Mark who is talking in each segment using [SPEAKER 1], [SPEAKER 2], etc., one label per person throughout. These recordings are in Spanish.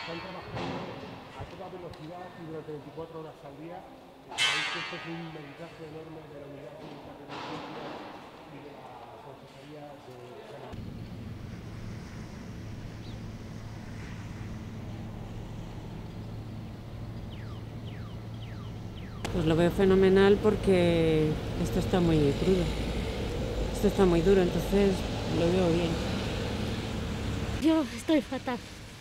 [SPEAKER 1] están trabajando a toda velocidad y durante 24 horas al día. Sabéis que esto es un mensaje enorme de la Unidad Clínica de Emergencias y de la Consejería de Sanidad.
[SPEAKER 2] Pues lo veo fenomenal porque esto está muy crudo, esto está muy duro, entonces lo veo bien.
[SPEAKER 3] Yo estoy fatal,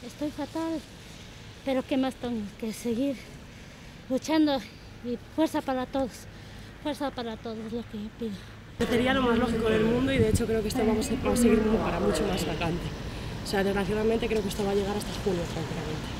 [SPEAKER 3] pero ¿qué más tengo que seguir luchando? Y fuerza para todos es lo que yo pido.
[SPEAKER 4] Sería lo más lógico del mundo y de hecho creo que esto vamos a seguir para mucho más vacante. O sea, desgraciadamente creo que esto va a llegar hasta junio, francamente.